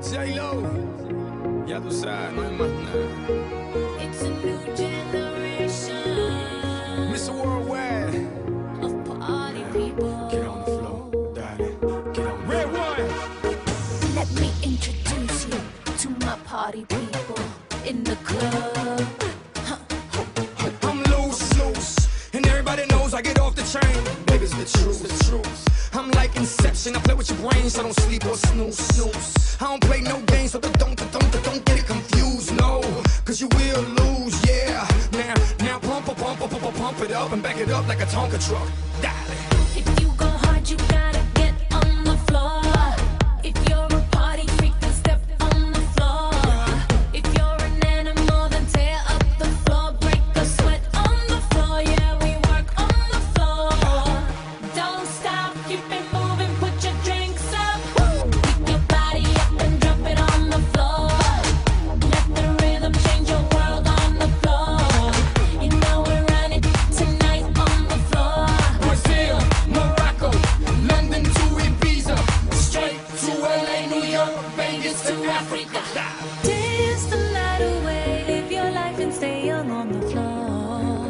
J-Lo, ya tú sabes, no hay más nada. It's a new generation. Mr. Worldwide, of party people. get on the floor, darling, get on the Red one. Let me introduce you to my party people in the club. I'm loose, and everybody knows I get off the train. Baby's the truth. I'm like Inception, I play with your brains, so don't sleep or snooze. I don't play no games, so don't get it confused, no. Cause you will lose, yeah. Now pump it up and back it up like a Tonka truck. Darling. If you go hard, you gotta get on the floor. If you're a party freak, then step on the floor. If you're an animal, then tear up the floor. Break a sweat on the floor, yeah, we work on the floor. Don't stop, keep it moving, put your drinks up. Pick your body up and drop it on the floor. Let the rhythm change your world on the floor. You know we're running tonight on the floor. Brazil, Morocco, London to Ibiza, straight to LA, New York, Vegas to Africa. Dance the night away, live your life and stay young on the floor.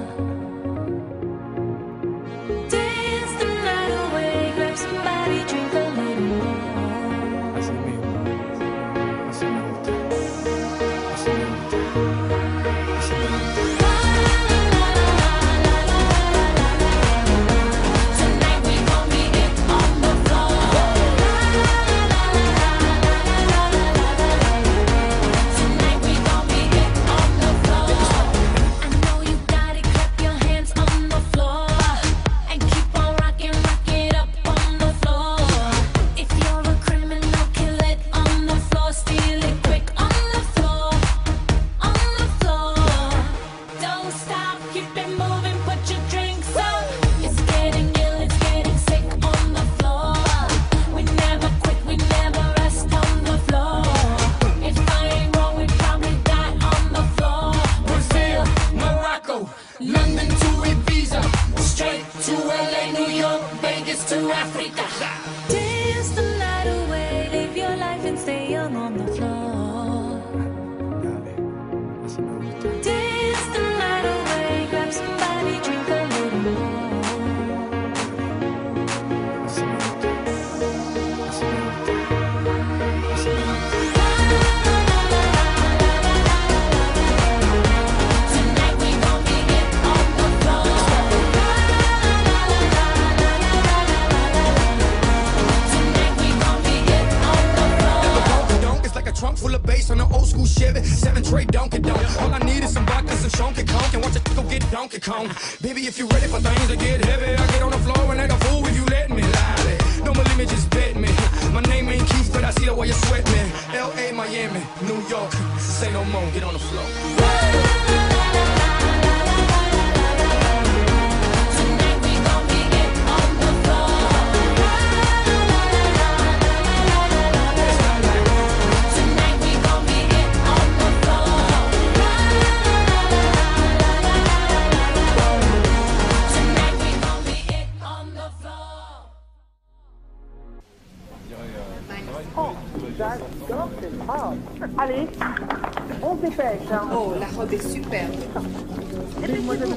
Dance the night away, grab somebody, drink a little more. Así mismo, así me gusta, así me gusta, así me gusta. Tonight we gon' be it on the floor. Tonight we gon' be it on the floor. I know you got it, clap your hands on the floor. And keep on rocking, rock it up on the floor. If you're a criminal, kill it on the floor. Steal it quick on the floor. On the floor. Don't stop, keep it moving, put your drinks up. It's getting ill, it's getting sick on the floor. We never quit, we never rest on the floor. If I ain't wrong, we probably die on the floor. Brazil, Morocco, London to Ibiza, straight to LA, New York, Vegas to Africa. Dance the night away, live your life and stay young on the floor. Dance the night away, grab somebody, drink a little more. Tonight we gon' be it on the floor. Tonight we gon' be it on the floor. Donk is like a trunk full of bass on an old school Chevy 7 tray Donkey Donk. All I need is some vodka, some Chunky Conk, and watch it go get Donkey Kong. Baby, if you're ready for things to get heavy, I get on the floor and act a fool if you let me. Lie. Don't believe me, just bet me. My name ain't Keith, but I see the way you sweat me. L.A., Miami, New York, say no more, get on the floor. Tonight we gon' be it on the floor. Tonight we gon' be it on the floor. Tonight we gon' be it on the floor. Allez, on se dépêche. Hein. Oh, la robe est superbe. Mademoiselle.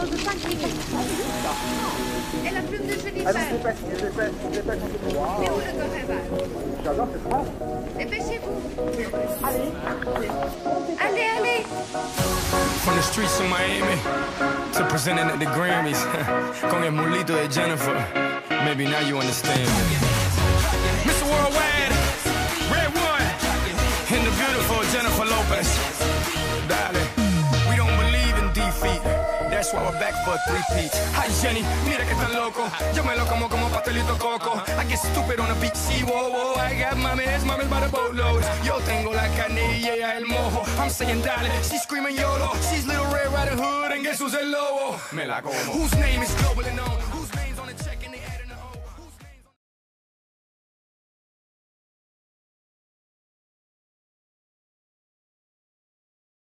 Et la plume de Jennifer. Allez, on se dépêche. Et où le Goreval? J'adore cette phrase. Dépêchez-vous. Allez, Allez. From the streets of Miami to presenting at the Grammys, con el mulito de Jennifer. Maybe now you understand. Mr. Worldwide, Red One, and the beautiful Jennifer Lopez. Darling, we don't believe in defeat. That's why we're back for a three-peat. Hi Jenny, mira que tan loco. Yo me lo como pastelito coco. I get stupid on the beach, see, whoa. I got mames by the boatload. Yo tengo la carne y ella el mojo. I'm saying dale, she's screaming YOLO. She's Little Red Riding Hood and guess who's el lobo? Me la como. Whose name is global and